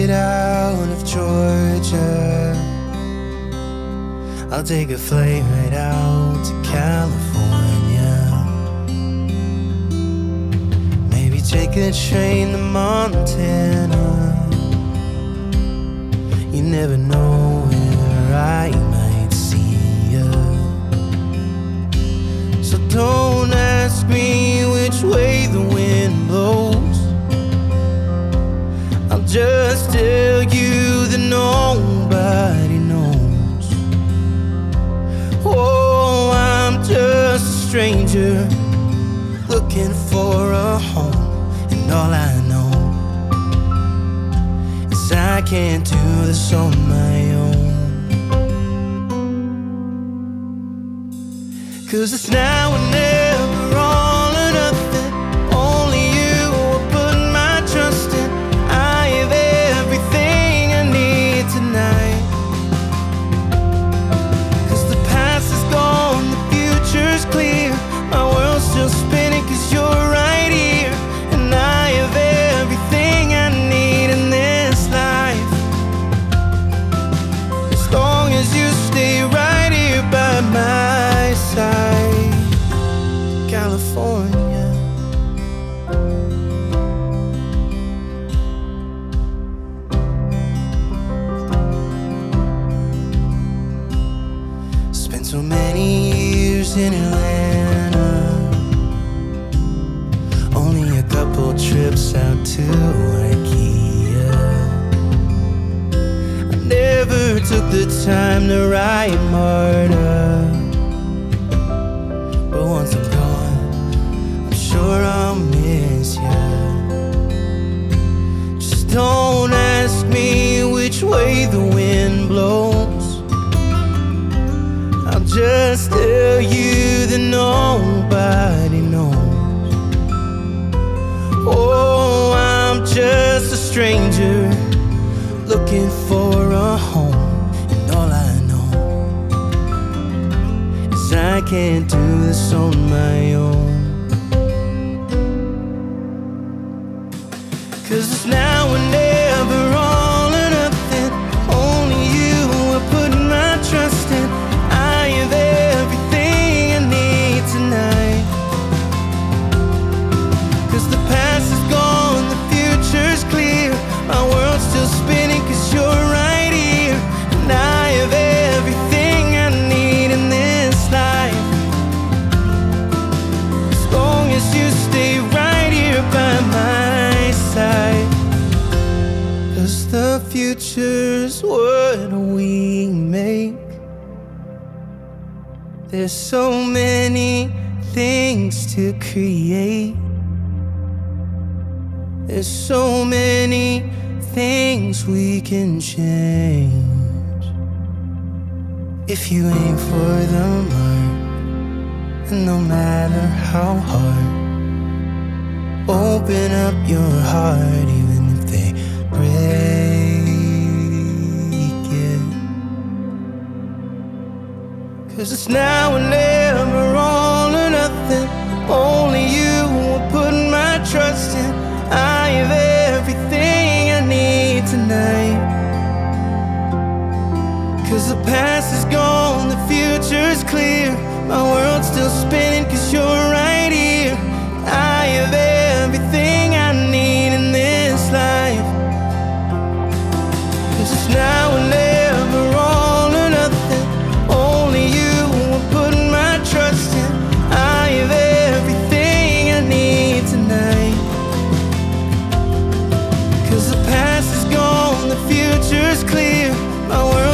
get out of Georgia, I'll take a flight right out to California. Maybe take a train to Montana. You never know where I might see you. So don't ask me which way the wind blows. I'll just tell you that nobody knows. Oh, I'm just a stranger looking for a home, and all I know is I can't do this on my own. 'Cause it's now or never, all or nothing. Only you will put my trust in. I have everything I need tonight. 'Cause the past is gone, the future's clear. My world's still spinning 'cause you're right here. And I have everything I need in this life, as long as you stay right here by my side. California. Spent so many years in Atlanta, only a couple trips out to IKEA. I never took the time to write Marta, but once I'm gone, I'm sure I'll miss you. Just don't ask me which way the wind blows. I'll just tell you that nobody knows. Oh, I'm just a stranger looking for a home, and all I know is I can't do this on my own. 'Cause it's now or never, all or nothing. Only you will put my trust in. I have everything I need tonight. 'Cause the past is gone, the future's clear. My world's still spinning 'cause you're right here. And I have everything I need in this life, as long as you stay right here by my side. 'Cause the future's what we make. There's so many things to create. There's so many things we can change. If you aim for the mark, and no matter how hard, open up your heart even if they break it. 'Cause it's now or never, all or nothing. Only you will put my trust in. I have everything I need tonight. 'Cause the past is gone, the future's clear. My world's still spinning 'cause you're right here. I have everything I need in this life. 'Cause it's now or never, all or nothing. Only you will put my trust in. I have everything I need tonight. 'Cause the past is gone, the future's clear. My world